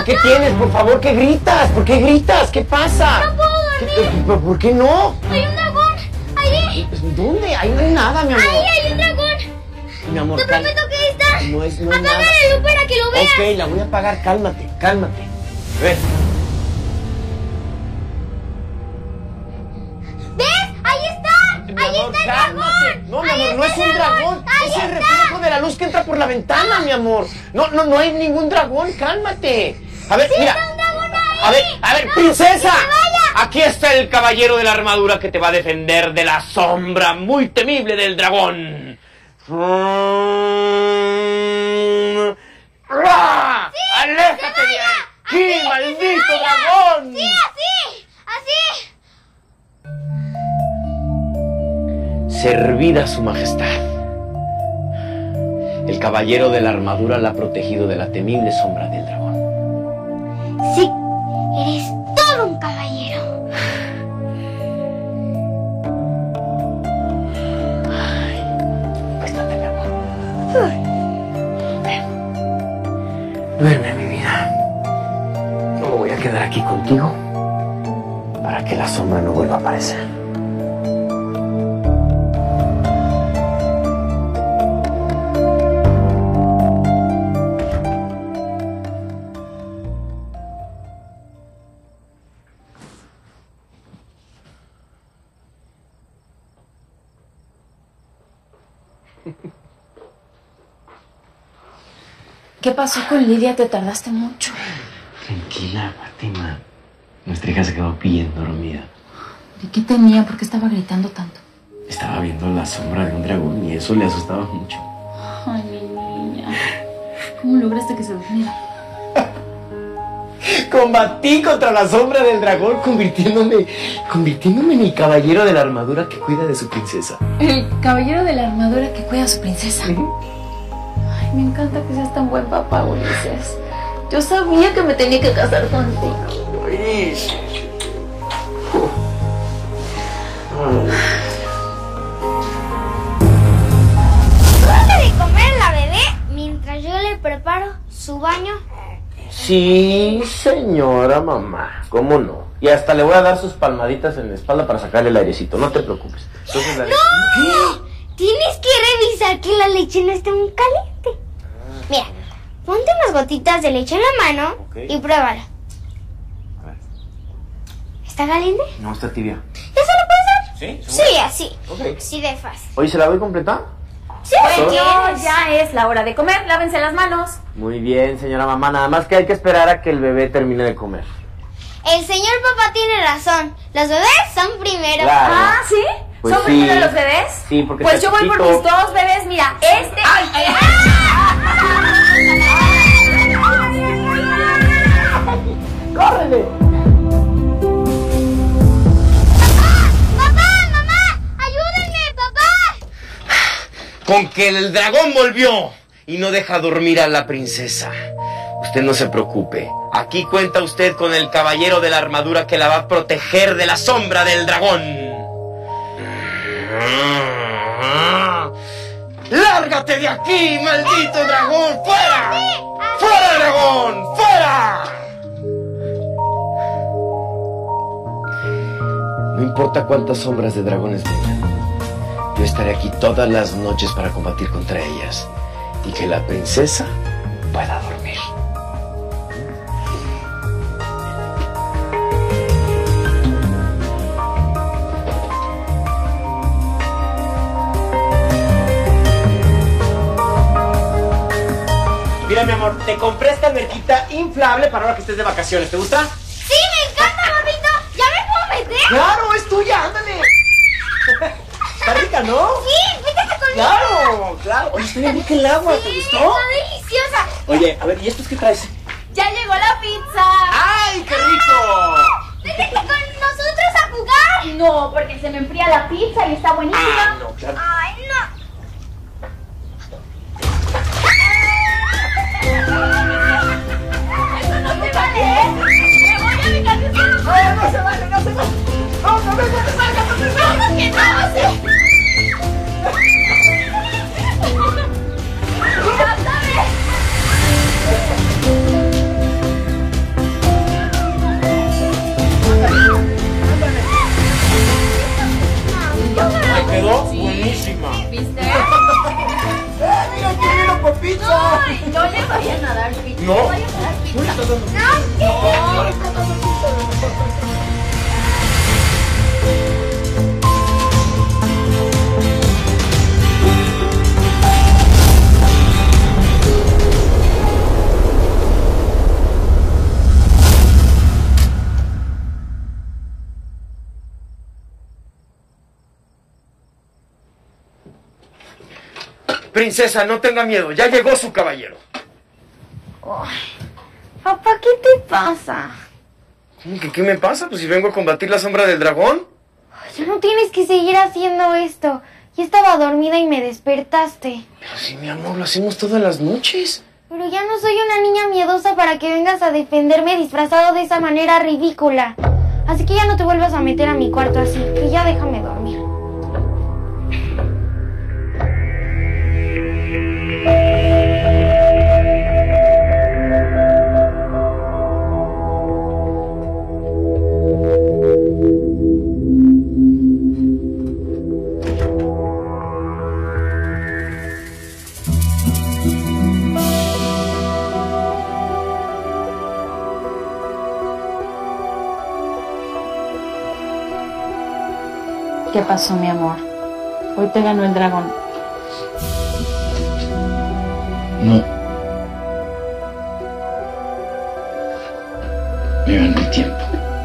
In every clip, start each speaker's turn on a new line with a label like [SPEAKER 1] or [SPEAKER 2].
[SPEAKER 1] ¿qué tienes? Por favor, ¿qué gritas? ¿Por qué gritas? ¿Qué pasa?
[SPEAKER 2] No puedo dormir.
[SPEAKER 1] ¿Por qué no?
[SPEAKER 2] Hay un dragón. Ahí.
[SPEAKER 1] ¿Dónde? Ahí no hay nada, mi amor.
[SPEAKER 2] Ahí hay un dragón.
[SPEAKER 1] Mi amor,
[SPEAKER 2] Te prometo que ahí está.
[SPEAKER 1] No es
[SPEAKER 2] Apaga
[SPEAKER 1] nada.
[SPEAKER 2] la luz para que lo veas.
[SPEAKER 1] Ok, la voy a apagar. Cálmate, cálmate. Ven.
[SPEAKER 2] ¿Ves? Ahí está.
[SPEAKER 1] Mi
[SPEAKER 2] Ahí
[SPEAKER 1] amor,
[SPEAKER 2] está el
[SPEAKER 1] cálmate.
[SPEAKER 2] dragón.
[SPEAKER 1] No, mi
[SPEAKER 2] Ahí
[SPEAKER 1] amor, no es
[SPEAKER 2] está
[SPEAKER 1] un
[SPEAKER 2] el
[SPEAKER 1] dragón.
[SPEAKER 2] Ahí
[SPEAKER 1] Es el
[SPEAKER 2] está.
[SPEAKER 1] reflejo de la luz que entra por la ventana, mi amor. No hay ningún dragón. Cálmate. A ver, mira.
[SPEAKER 2] Está un dragón ahí.
[SPEAKER 1] A ver, princesa.
[SPEAKER 2] ¡Que se vaya!
[SPEAKER 1] Aquí está el caballero de la armadura que te va a defender de la sombra muy temible del dragón. ¡Aléjate de aquí, maldito dragón!
[SPEAKER 2] Sí, así.
[SPEAKER 1] Servida su majestad. El caballero de la armadura la ha protegido de la temible sombra del dragón.
[SPEAKER 2] Sí, eres todo un caballero.
[SPEAKER 1] Acuéstate, mi amor. Ven. Duerme, mi vida. Yo me voy a quedar aquí contigo para que la sombra no vuelva a aparecer.
[SPEAKER 3] ¿Qué pasó con Lidia? Te tardaste mucho.
[SPEAKER 1] Tranquila, Fátima. Nuestra hija se quedó bien dormida.
[SPEAKER 3] ¿De qué tenía? ¿Por qué estaba gritando tanto?
[SPEAKER 1] Estaba viendo la sombra de un dragón y eso le asustaba mucho.
[SPEAKER 3] Ay, mi niña. ¿Cómo lograste que se durmiera?
[SPEAKER 1] Combatí contra la sombra del dragón convirtiéndome en el caballero de la armadura que cuida de su princesa.
[SPEAKER 3] El caballero de la armadura que cuida a su princesa. Ay, me encanta que seas tan buen papá, Ulises. Yo sabía que me tenía que casar contigo.
[SPEAKER 1] Ay.
[SPEAKER 2] ¿Puede comer la bebé mientras yo le preparo su baño?
[SPEAKER 1] Sí, señora mamá, ¿cómo no? Y hasta le voy a dar sus palmaditas en la espalda para sacarle el airecito, no te preocupes. Entonces,
[SPEAKER 2] ¡No! Tienes que revisar que la leche no esté muy caliente. Mira, ponte unas gotitas de leche en la mano y pruébala.
[SPEAKER 1] A ver.
[SPEAKER 2] ¿Está caliente?
[SPEAKER 1] No, está tibia.
[SPEAKER 2] ¿Ya se lo puedes dar?
[SPEAKER 1] ¿Sí?
[SPEAKER 2] Sí, así.
[SPEAKER 1] Ok.
[SPEAKER 2] Así de fácil.
[SPEAKER 1] Oye, ¿se la voy a completar?
[SPEAKER 2] Sí, si
[SPEAKER 3] Bueno,
[SPEAKER 2] quieres.
[SPEAKER 3] ya es la hora de comer. Lávense las manos.
[SPEAKER 1] Muy bien, señora mamá, nada más que hay que esperar a que el bebé termine de comer.
[SPEAKER 2] El señor papá tiene razón. Los bebés son primero.
[SPEAKER 1] Claro.
[SPEAKER 3] Ah, ¿sí?
[SPEAKER 1] Pues
[SPEAKER 3] ¿Son
[SPEAKER 1] sí.
[SPEAKER 3] primero los bebés?
[SPEAKER 1] Sí, porque
[SPEAKER 3] pues
[SPEAKER 1] está
[SPEAKER 3] yo voy por
[SPEAKER 1] chiquito.
[SPEAKER 3] mis dos bebés. Mira, este... ¡Ay!
[SPEAKER 1] ¡Córrele!
[SPEAKER 2] ¡Papá! ¡Mamá! ¡Ayúdenme, papá!
[SPEAKER 1] Con que el dragón volvió y no deja dormir a la princesa. Usted no se preocupe. Aquí cuenta usted con el caballero de la armadura que la va a proteger de la sombra del dragón. ¡Lárgate de aquí, maldito dragón! ¡Fuera! ¡Fuera, dragón! ¡Fuera! No importa cuántas sombras de dragones vengan. Yo estaré aquí todas las noches para combatir contra ellas y que la princesa pueda dormir. Mira, mi amor, te compré esta alberquita inflable para ahora que estés de vacaciones. ¿Te gusta?
[SPEAKER 2] ¡Sí, me encanta, papito! ¿Ya me puedo meter?
[SPEAKER 1] ¡Claro, es tuya! ¡Ándale! Está rica, ¿no?
[SPEAKER 2] Sí, métete conmigo.
[SPEAKER 1] ¡Claro! ¡Claro! Oye, está bien rica el agua. ¿Te
[SPEAKER 2] Sí,
[SPEAKER 1] gustó?
[SPEAKER 2] está deliciosa.
[SPEAKER 1] Oye, a ver, ¿y estos qué traes?
[SPEAKER 3] ¡Ya llegó la pizza!
[SPEAKER 1] ¡Ay, qué rico!
[SPEAKER 2] Métete con nosotros a jugar.
[SPEAKER 3] No, porque se me enfría la pizza y está buenísima.
[SPEAKER 1] Ah, no, claro.
[SPEAKER 2] Ay, no.
[SPEAKER 3] ¡Eso no se vale, ¿eh? ¡Me voy a mi casa!
[SPEAKER 1] ¡No, no se vale, no se vale! ¡No, no, no te salgas, no te salgas!
[SPEAKER 2] ¿Cómo que no? Sí.
[SPEAKER 3] Vayan a dar pizza.
[SPEAKER 1] No.
[SPEAKER 3] Vayan a dar pizza.
[SPEAKER 1] No le estás dando. Princesa, no tenga miedo, ya llegó su caballero.
[SPEAKER 2] Ay, papá, ¿qué te pasa?
[SPEAKER 1] ¿Qué me pasa? Pues si vengo a combatir la sombra del dragón.
[SPEAKER 2] Ya no tienes que seguir haciendo esto. Ya estaba dormida y me despertaste.
[SPEAKER 1] Pero sí, mi amor, lo hacemos todas las noches.
[SPEAKER 2] Pero ya no soy una niña miedosa para que vengas a defenderme disfrazado de esa manera ridícula. Así que ya no te vuelvas a meter a mi cuarto así, que ya déjame dormir.
[SPEAKER 3] ¿Qué pasó, mi amor? Hoy te ganó el dragón.
[SPEAKER 1] No. Me ganó el tiempo.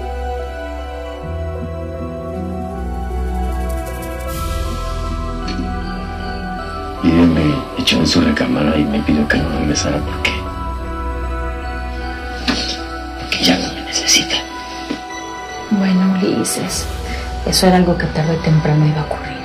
[SPEAKER 1] Y él me echó en su recámara y me pidió que no me besara porque ya no me necesita.
[SPEAKER 3] Bueno, Ulises, eso era algo que tarde o temprano iba a ocurrir.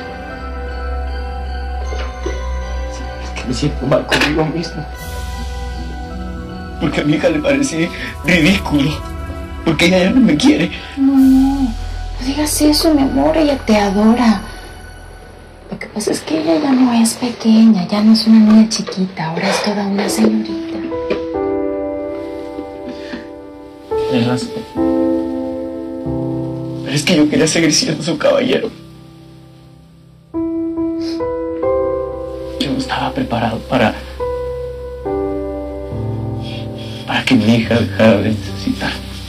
[SPEAKER 1] Es que me siento mal conmigo mismo. Porque a mi hija le parecí ridículo. Porque ella ya no me quiere.
[SPEAKER 3] No digas eso, mi amor, ella te adora. Lo que pasa es que ella ya no es pequeña, ya no es una niña chiquita, ahora es toda una señorita.
[SPEAKER 1] Tienes razón. Pero es que yo quería seguir siendo su caballero. Yo no estaba preparado para que mi hija dejara de necesitar.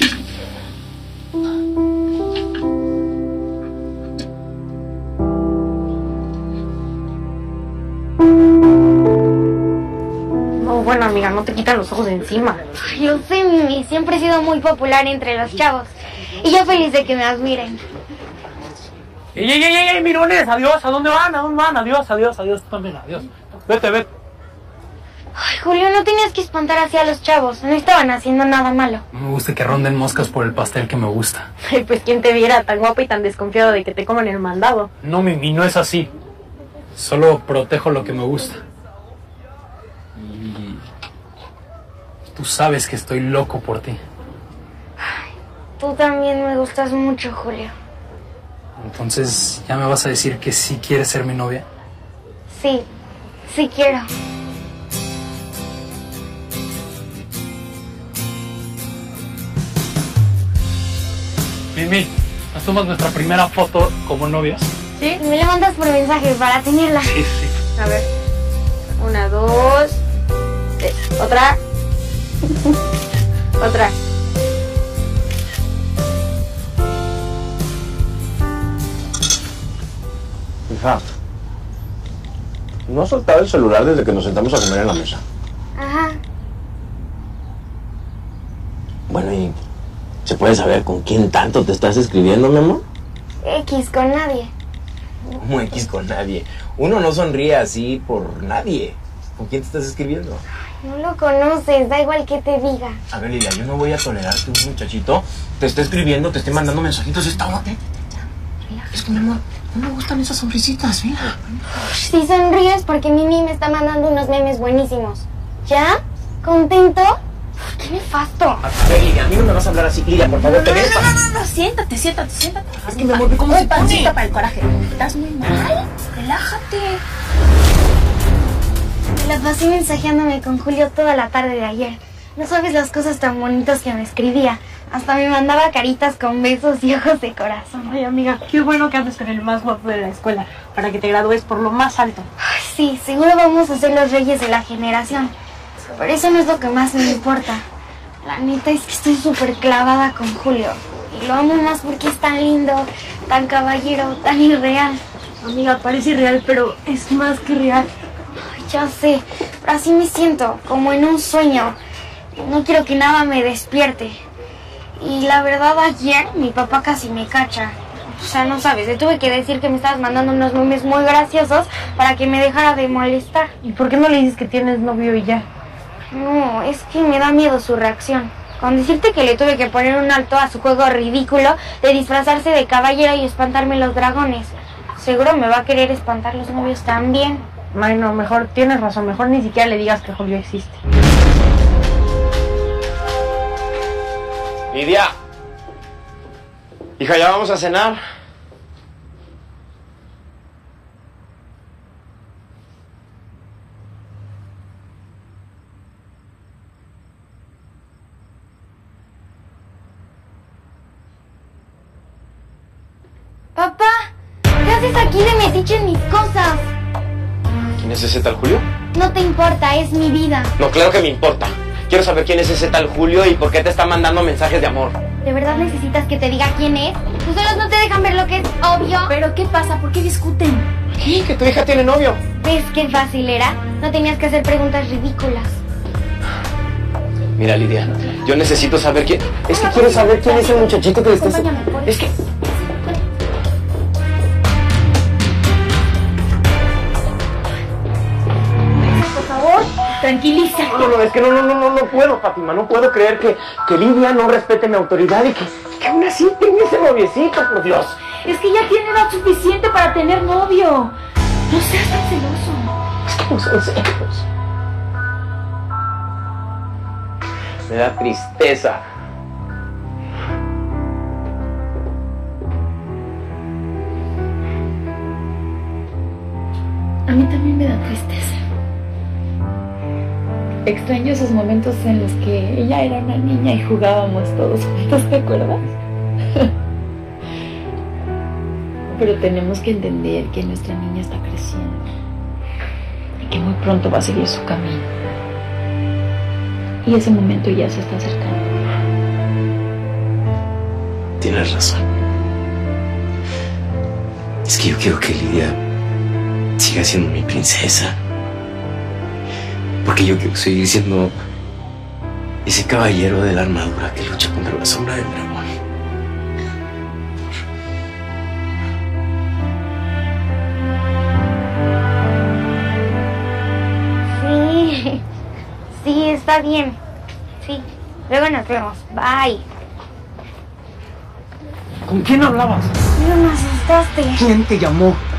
[SPEAKER 4] No, bueno, amiga, no te quitan los ojos de encima.
[SPEAKER 2] Ay, yo sé, Mimi, siempre he sido muy popular entre los chavos. Y yo feliz de que me admiren.
[SPEAKER 5] ¡Ey, mirones! ¡Adiós! ¿A dónde van? ¿A dónde van? Adiós, tú también, adiós. Vete.
[SPEAKER 2] Ay, Julio, no tenías que espantar así a los chavos. No estaban haciendo nada malo.
[SPEAKER 5] No me gusta que ronden moscas por el pastel que me gusta.
[SPEAKER 4] Ay, pues quién te viera tan guapo y tan desconfiado de que te coman el mandado.
[SPEAKER 5] No, Mimi, no es así. Solo protejo lo que me gusta. Y tú sabes que estoy loco por ti.
[SPEAKER 2] Tú también me gustas mucho, Julio.
[SPEAKER 5] Entonces, ¿ya me vas a decir que sí quieres ser mi novia?
[SPEAKER 2] Sí, sí quiero.
[SPEAKER 5] Mimi, ¿nos tomas nuestra primera foto como novias?
[SPEAKER 4] ¿Sí?
[SPEAKER 2] Me le mandas por mensaje para tenerla.
[SPEAKER 5] Sí.
[SPEAKER 4] A ver. 1, 2, 3. Otra. Otra.
[SPEAKER 1] Hija, ¿no has soltado el celular desde que nos sentamos a comer en la mesa?
[SPEAKER 2] Ajá.
[SPEAKER 1] Bueno, ¿y se puede saber con quién tanto te estás escribiendo, mi amor?
[SPEAKER 2] X con nadie.
[SPEAKER 1] ¿Cómo X con nadie? Uno no sonríe así por nadie. ¿Con quién te estás escribiendo?
[SPEAKER 2] No lo conoces, da igual que te diga.
[SPEAKER 1] A ver, Lidia, yo no voy a tolerar que un muchachito te esté escribiendo, te esté mandando mensajitos. Es que, mi amor, no me gustan esas sonrisitas, mira.
[SPEAKER 2] Si sonríes porque Mimi me está mandando unos memes buenísimos. ¿Ya? ¿Contento? Uf, ¡qué nefasto!
[SPEAKER 1] A ver, Lidia, a mí no me vas a hablar así. Lidia, por favor, te ves.
[SPEAKER 3] No, siéntate.
[SPEAKER 1] Es que, mi amor, ¿cómo se pone?
[SPEAKER 3] Para el coraje. Estás muy mal. Relájate.
[SPEAKER 2] Me la pasé mensajeándome con Julio toda la tarde de ayer. No sabes las cosas tan bonitas que me escribía. Hasta me mandaba caritas con besos y ojos de corazón.
[SPEAKER 4] Ay, amiga, qué bueno que andes con el más guapo de la escuela para que te gradúes por lo más alto.
[SPEAKER 2] Ay, sí, seguro vamos a ser los reyes de la generación. Pero eso no es lo que más me importa. La neta es que estoy súper clavada con Julio. Y lo amo más porque es tan lindo, tan caballero, tan irreal.
[SPEAKER 4] Amiga, parece irreal, pero es más que real.
[SPEAKER 2] Ay, ya sé, pero así me siento, como en un sueño. No quiero que nada me despierte. Y la verdad, ayer mi papá casi me cacha. O sea, no sabes, le tuve que decir que me estabas mandando unos memes muy graciosos para que me dejara de molestar.
[SPEAKER 4] ¿Y por qué no le dices que tienes novio y ya?
[SPEAKER 2] No, es que me da miedo su reacción. Con decirte que le tuve que poner un alto a su juego ridículo de disfrazarse de caballero y espantarme los dragones. Seguro me va a querer espantar los novios también.
[SPEAKER 4] Ay, no, mejor, tienes razón, mejor ni siquiera le digas que Julio existe.
[SPEAKER 1] Lidia. Hija, ya vamos a cenar.
[SPEAKER 2] Papá, ¿qué haces aquí de metiche en mis cosas?
[SPEAKER 1] ¿Quién es ese tal Julio?
[SPEAKER 2] No te importa, es mi vida.
[SPEAKER 1] No, claro que me importa. Quiero saber quién es ese tal Julio y por qué te está mandando mensajes de amor.
[SPEAKER 2] ¿De verdad necesitas que te diga quién es? Tus ojos no te dejan ver lo que es obvio.
[SPEAKER 3] ¿Pero qué pasa? ¿Por qué discuten?
[SPEAKER 1] ¿Qué? ¿Que tu hija tiene novio?
[SPEAKER 2] ¿Ves qué fácil era? No tenías que hacer preguntas ridículas.
[SPEAKER 1] Mira, Lidia, yo necesito saber quién... Es que quiero saber quién es el muchachito que le estás...
[SPEAKER 3] Acompáñame, por
[SPEAKER 1] Es que...
[SPEAKER 3] Por favor, tranquiliza.
[SPEAKER 1] No, es que no puedo, Fátima. No puedo creer que Lidia no respete mi autoridad y que aún así tenga ese noviecito, por Dios.
[SPEAKER 3] Es que ya tiene edad suficiente para tener novio. No seas tan celoso.
[SPEAKER 1] Es que no son serios. Me da tristeza.
[SPEAKER 3] A mí también me da tristeza. Extraño esos momentos en los que ella era una niña y jugábamos todos juntos, ¿te acuerdas? Pero tenemos que entender que nuestra niña está creciendo y que muy pronto va a seguir su camino. Y ese momento ya se está acercando.
[SPEAKER 1] Tienes razón. Es que yo quiero que Lidia siga siendo mi princesa. Porque yo quiero seguir siendo ese caballero de la armadura que lucha contra la sombra del dragón.
[SPEAKER 2] Sí, sí, está bien. Sí, luego nos vemos. Bye.
[SPEAKER 5] ¿Con quién hablabas?
[SPEAKER 2] No me asustaste.
[SPEAKER 5] ¿Quién te llamó?